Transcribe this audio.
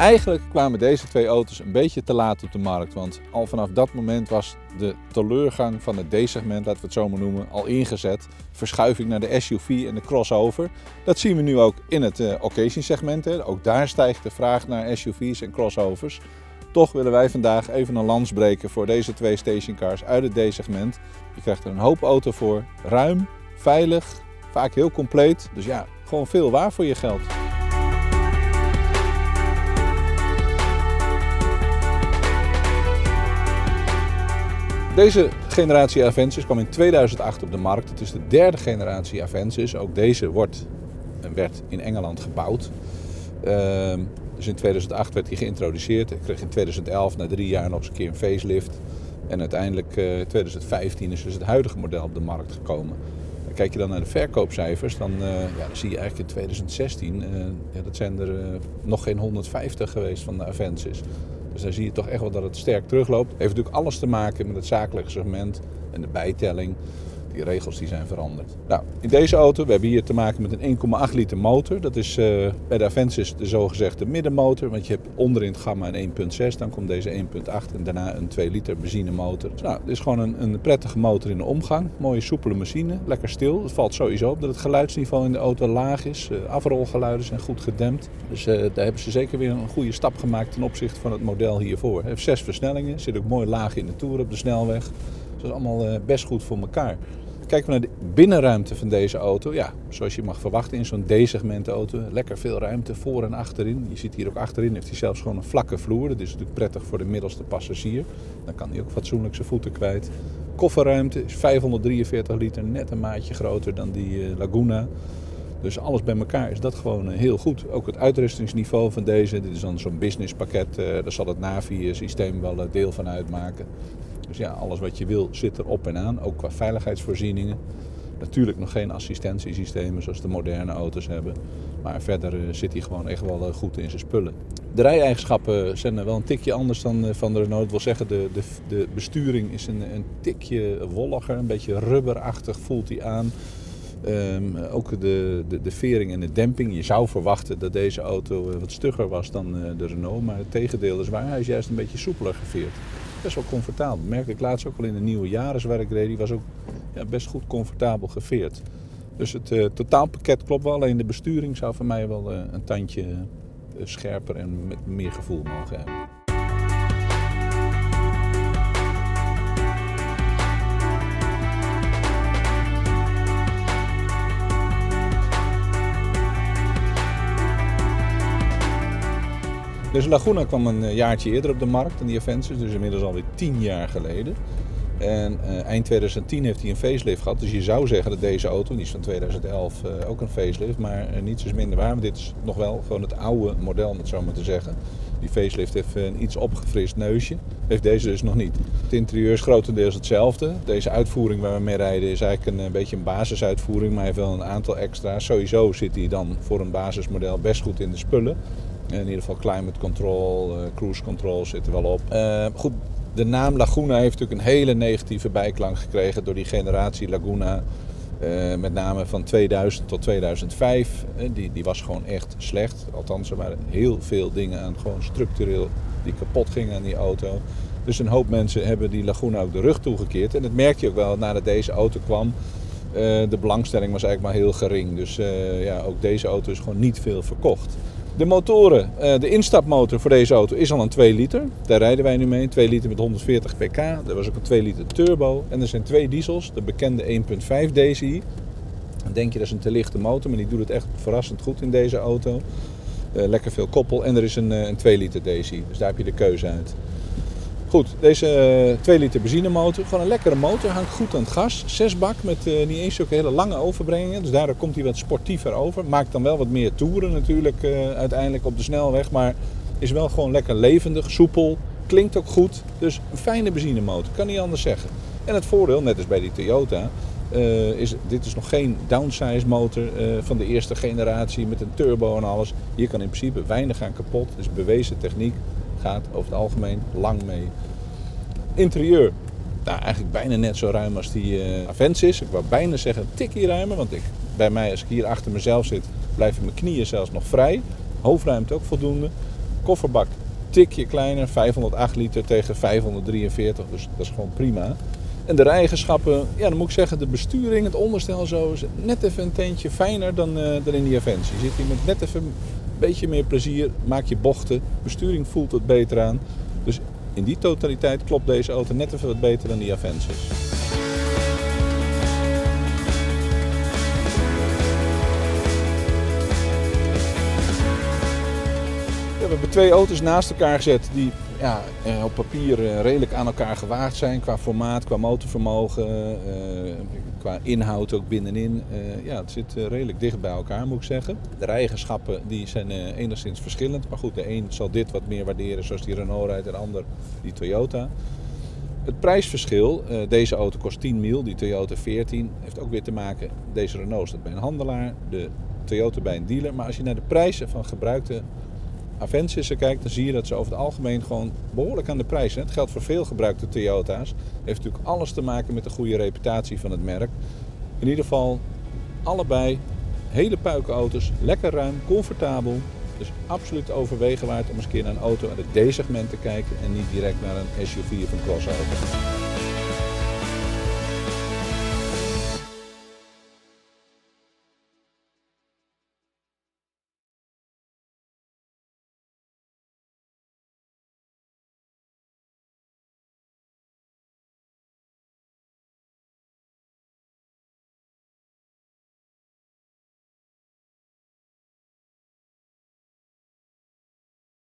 Eigenlijk kwamen deze twee auto's een beetje te laat op de markt, want al vanaf dat moment was de teleurgang van het D-segment, laten we het zo maar noemen, al ingezet. Verschuiving naar de SUV en de crossover. Dat zien we nu ook in het occasion segment. Ook daar stijgt de vraag naar SUV's en crossovers. Toch willen wij vandaag even een lans breken voor deze twee stationcars uit het D-segment. Je krijgt er een hoop auto voor, ruim, veilig, vaak heel compleet. Dus ja, gewoon veel waar voor je geld. Deze generatie Avensis kwam in 2008 op de markt. Het is de derde generatie Avensis. Ook deze werd in Engeland gebouwd. Dus in 2008 werd hij geïntroduceerd. Hij kreeg in 2011 na 3 jaar nog eens een keer een facelift. En uiteindelijk in 2015 is dus het huidige model op de markt gekomen. En kijk je dan naar de verkoopcijfers, dan zie je eigenlijk in 2016, dat zijn er nog geen 150 geweest van de Avensis. Dus daar zie je toch echt wel dat het sterk terugloopt. Het heeft natuurlijk alles te maken met het zakelijke segment en de bijtelling. Die regels die zijn veranderd. Nou, in deze auto, we hebben hier te maken met een 1,8 liter motor. Dat is bij de Avensis de zogezegde middenmotor. Want je hebt onderin het gamma een 1,6, dan komt deze 1,8 en daarna een 2 liter benzinemotor. Dus nou, het is gewoon een prettige motor in de omgang. Mooie soepele machine, lekker stil. Het valt sowieso op dat het geluidsniveau in de auto laag is. Afrolgeluiden zijn goed gedempt. Dus daar hebben ze zeker weer een goede stap gemaakt ten opzichte van het model hiervoor. Het heeft 6 versnellingen, zit ook mooi laag in de toer op de snelweg. Dus dat is allemaal best goed voor elkaar. Kijken we naar de binnenruimte van deze auto. Ja, zoals je mag verwachten in zo'n D-segment auto. Lekker veel ruimte voor en achterin. Je ziet hier ook achterin heeft hij zelfs gewoon een vlakke vloer. Dat is natuurlijk prettig voor de middelste passagier. Dan kan hij ook fatsoenlijk zijn voeten kwijt. Kofferruimte is 543 liter, net een maatje groter dan die Laguna. Dus alles bij elkaar is dat gewoon heel goed. Ook het uitrustingsniveau van deze. Dit is dan zo'n businesspakket. Daar zal het Navi-systeem wel deel van uitmaken. Dus ja, alles wat je wil zit er op en aan, ook qua veiligheidsvoorzieningen. Natuurlijk nog geen assistentiesystemen zoals de moderne auto's hebben. Maar verder zit hij gewoon echt wel goed in zijn spullen. De rij-eigenschappen zijn wel een tikje anders dan van de Renault. Dat wil zeggen, de besturing is een tikje wolliger, een beetje rubberachtig voelt hij aan. Ook de vering en de demping. Je zou verwachten dat deze auto wat stugger was dan de Renault. Maar het tegendeel is waar. Hij is juist een beetje soepeler geveerd. Best wel comfortabel. Dat merkte ik laatst ook al in de nieuwe Yaris waar ik reed. Die was ook best goed comfortabel geveerd. Dus het totaalpakket klopt wel. Alleen de besturing zou voor mij wel een tandje scherper en met meer gevoel mogen hebben. Dus Laguna kwam een jaartje eerder op de markt dan die Avensis, dus inmiddels alweer 10 jaar geleden. En eind 2010 heeft hij een facelift gehad, dus je zou zeggen dat deze auto, die is van 2011, ook een facelift, maar niets is minder waar. Want dit is nog wel gewoon het oude model, om het zo maar te zeggen. Die facelift heeft een iets opgefrist neusje, heeft deze dus nog niet. Het interieur is grotendeels hetzelfde. Deze uitvoering waar we mee rijden is eigenlijk een beetje een basisuitvoering, maar hij heeft wel een aantal extra's. Sowieso zit hij dan voor een basismodel best goed in de spullen. In ieder geval climate control, cruise control zit er wel op. Goed, de naam Laguna heeft natuurlijk een hele negatieve bijklank gekregen door die generatie Laguna. Met name van 2000 tot 2005. Die was gewoon echt slecht. Althans, er waren heel veel dingen aan, gewoon structureel, die kapot gingen aan die auto. Dus een hoop mensen hebben die Laguna ook de rug toegekeerd. En dat merk je ook wel nadat deze auto kwam. De belangstelling was eigenlijk maar heel gering. Dus ook deze auto is gewoon niet veel verkocht. De motoren, de instapmotor voor deze auto is al een 2 liter. Daar rijden wij nu mee, 2 liter met 140 pk. Er was ook een 2 liter turbo. En er zijn 2 diesels, de bekende 1.5 DCI. Dan denk je dat is een te lichte motor, maar die doet het echt verrassend goed in deze auto. Lekker veel koppel en er is een 2 liter DCI, dus daar heb je de keuze uit. Goed, deze 2 liter benzinemotor, gewoon een lekkere motor, hangt goed aan het gas. 6-bak met niet eens zulke hele lange overbrengingen, dus daardoor komt hij wat sportiever over. Maakt dan wel wat meer toeren natuurlijk uiteindelijk op de snelweg, maar is wel gewoon lekker levendig, soepel, klinkt ook goed. Dus een fijne benzinemotor, kan niet anders zeggen. En het voordeel, net als bij die Toyota, dit is nog geen downsize motor van de eerste generatie met een turbo en alles. Hier kan in principe weinig aan kapot, dus bewezen techniek. Gaat over het algemeen lang mee. Interieur, nou, eigenlijk bijna net zo ruim als die Avensis. Ik wou bijna zeggen een tikje ruimer, want bij mij als ik hier achter mezelf zit, blijven mijn knieën zelfs nog vrij. Hoofdruimte ook voldoende. Kofferbak tikje kleiner, 508 liter tegen 543, dus dat is gewoon prima. En de rijegenschappen, ja, dan moet ik zeggen, de besturing, het onderstel zo is net even een teentje fijner dan in die Avensis. Je zit hier met net even een beetje meer plezier, maak je bochten, besturing voelt het beter aan. Dus in die totaliteit klopt deze auto net even wat beter dan die Avensis. We hebben twee auto's naast elkaar gezet die op papier redelijk aan elkaar gewaagd zijn. Qua formaat, qua motorvermogen, qua inhoud ook binnenin. Het zit redelijk dicht bij elkaar, moet ik zeggen. De rijegenschappen die zijn enigszins verschillend. Maar goed, de een zal dit wat meer waarderen zoals die Renault rijdt en de ander die Toyota. Het prijsverschil, deze auto kost 10 mil, die Toyota 14. Heeft ook weer te maken, deze Renault staat bij een handelaar, de Toyota bij een dealer. Maar als je naar de prijzen van gebruikte Avensis kijkt, dan zie je dat ze over het algemeen gewoon behoorlijk aan de prijs zijn. Het geldt voor veel gebruikte Toyota's. Het heeft natuurlijk alles te maken met de goede reputatie van het merk. In ieder geval allebei hele puikenauto's, lekker ruim, comfortabel. Dus absoluut overwegen waard om eens een keer naar een auto uit het D-segment te kijken en niet direct naar een SUV of een crossover.